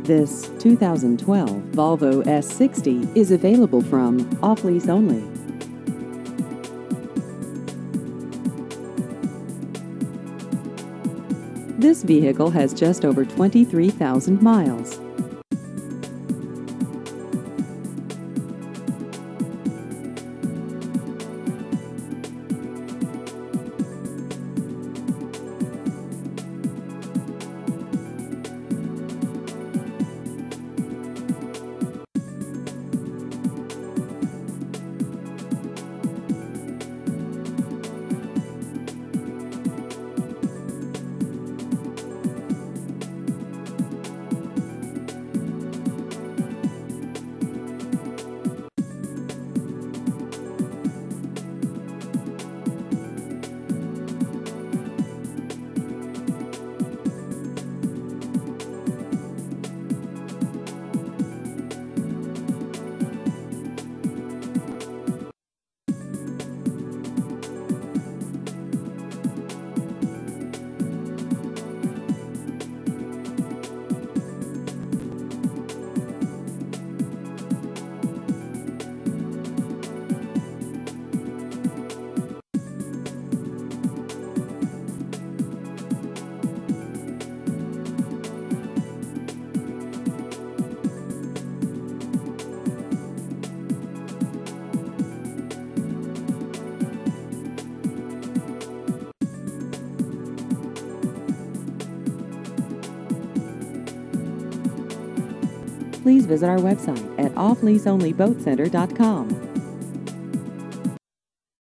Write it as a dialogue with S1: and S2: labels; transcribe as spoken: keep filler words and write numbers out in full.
S1: This two thousand twelve Volvo S sixty is available from Off Lease Only. This vehicle has just over twenty-three thousand miles. Please visit our website at off lease only boat center dot com.